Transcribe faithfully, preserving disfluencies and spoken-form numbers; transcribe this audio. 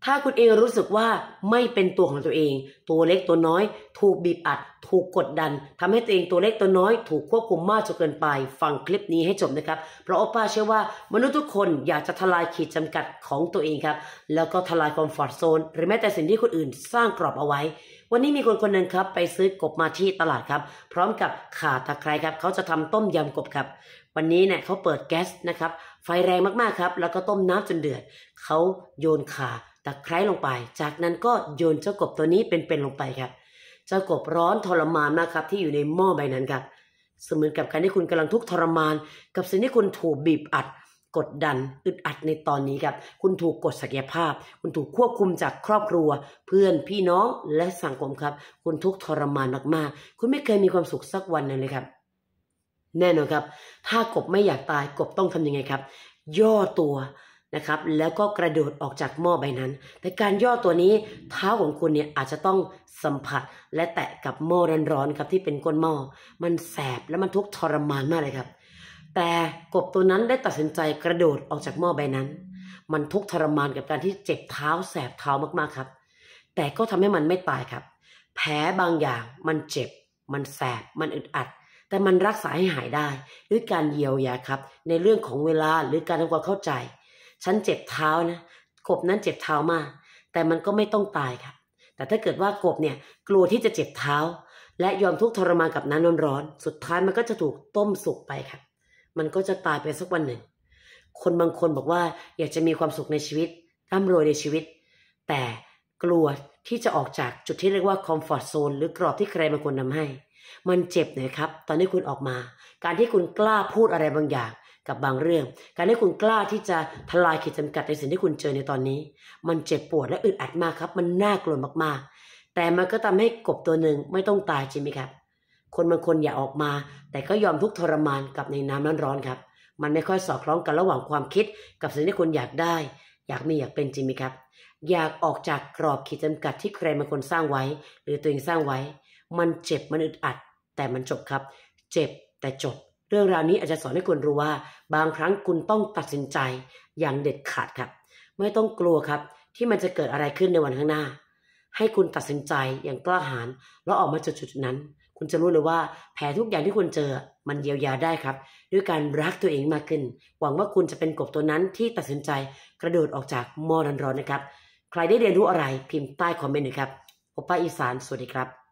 ถ้าคุณเองรู้สึกว่าไม่เป็นตัวของตัวเองตัวเล็กตัวน้อยถูกบีบอัดถูกกดดันทำให้ตัวเองตัวเล็กตัวน้อยถูกควบคุมมากจนเกินไปฟังคลิปนี้ให้จบนะครับเพราะโอป้าเชื่อว่ามนุษย์ทุกคนอยากจะทลายขีดจำกัดของตัวเองครับแล้วก็ทลายคอมฟอร์ทโซนหรือแม้แต่สิ่งที่คนอื่นสร้างกรอบเอาไว้วันนี้มีคนคนหนึ่งครับไปซื้อกบมาที่ตลาดครับพร้อมกับข่าตะไคร้ครับเขาจะทำต้มยำกบครับวันนี้เนี่ยเขาเปิดแก๊สนะครับไฟแรงมากๆครับแล้วก็ต้มน้ำจนเดือดเขาโยนข่าตะไคร้ลงไปจากนั้นก็โยนเจ้ากบตัวนี้เป็นๆลงไปครับเจ้ากบร้อนทรมานมากครับที่อยู่ในหม้อใบนั้นครับเสมือนกับการที่คุณกำลังทุกข์ทรมานกับสิ่งที่คุณถูกบีบอัดกดดันอึดอัดในตอนนี้ครับคุณถูกกดศักยภาพคุณถูกควบคุมจากครอบครัวเพื่อนพี่น้องและสังคมครับคุณทุกข์ทรมานมากๆคุณไม่เคยมีความสุขสักวันนึงเลยครับแน่นอนครับถ้ากบไม่อยากตายกบต้องทำยังไงครับย่อตัวนะครับแล้วก็กระโดดออกจากหม้อใบนั้นแต่การย่อตัวนี้เท้าของคุณเนี่ยอาจจะต้องสัมผัสและแตะกับหม้อร้อนๆครับที่เป็นก้นหม้อมันแสบและมันทุกข์ทรมานมากเลยครับแต่กบตัวนั้นได้ตัดสินใจกระโดดออกจากหม้อใบนั้นมันทุกข์ทรมานกับการที่เจ็บเท้าแสบเท้ามากๆครับแต่ก็ทำให้มันไม่ตายครับแผลบางอย่างมันเจ็บมันแสบมันอึดอัดแต่มันรักษาให้หายได้ด้วยการเยียวยาครับในเรื่องของเวลาหรือการทำความเข้าใจฉันเจ็บเท้านะกบนั้นเจ็บเท้ามากแต่มันก็ไม่ต้องตายครับแต่ถ้าเกิดว่ากบเนี่ยกลัวที่จะเจ็บเท้าและยอมทุกข์ทรมานกับน้ำร้อนๆสุดท้ายมันก็จะถูกต้มสุกไปครับมันก็จะตายไปสักวันหนึ่งคนบางคนบอกว่าอยากจะมีความสุขในชีวิตร่ำรวยในชีวิตแต่กลัวที่จะออกจากจุดที่เรียกว่าคอมฟอร์ทโซนหรือกรอบที่ใครบางคนทำให้มันเจ็บหน่อยครับตอนที่คุณออกมาการที่คุณกล้าพูดอะไรบางอย่างกับบางเรื่องการที่คุณกล้าที่จะทลายขีดจำกัดในสิ่งที่คุณเจอในตอนนี้มันเจ็บปวดและอึดอัดมากครับมันน่ากลัวมากๆแต่มันก็ทำให้กบตัวหนึ่งไม่ต้องตายจริงไหมครับคนบางคนอยากออกมาแต่ก็ยอมทุกข์ทรมานกับในน้ำร้อนๆครับมันไม่ค่อยสอดคล้องกันระหว่างความคิดกับสิ่งที่คุณอยากได้อยากมีอยากเป็นจริงไหมครับอยากออกจากกรอบขีดจำกัดที่ใครบางคนสร้างไว้หรือตัวเองสร้างไว้มันเจ็บมันอึดอัดแต่มันจบครับเจ็บแต่จบเรื่องราวนี้อาจจะสอนให้คุณรู้ว่าบางครั้งคุณต้องตัดสินใจอย่างเด็ดขาดครับไม่ต้องกลัวครับที่มันจะเกิดอะไรขึ้นในวันข้างหน้าให้คุณตัดสินใจอย่างกล้าหาญแล้วออกมาจากจุดนั้นคุณจะรู้เลยว่าแผลทุกอย่างที่คุณเจอมันเยียวยาได้ครับด้วยการรักตัวเองมากขึ้นหวังว่าคุณจะเป็นกบตัวนั้นที่ตัดสินใจกระโดดออกจากหม้อร้อนๆนะครับใครได้เรียนรู้อะไรพิมพ์ใต้คอมเมนต์หน่อยครับโอป้าอีสานสวัสดีครับ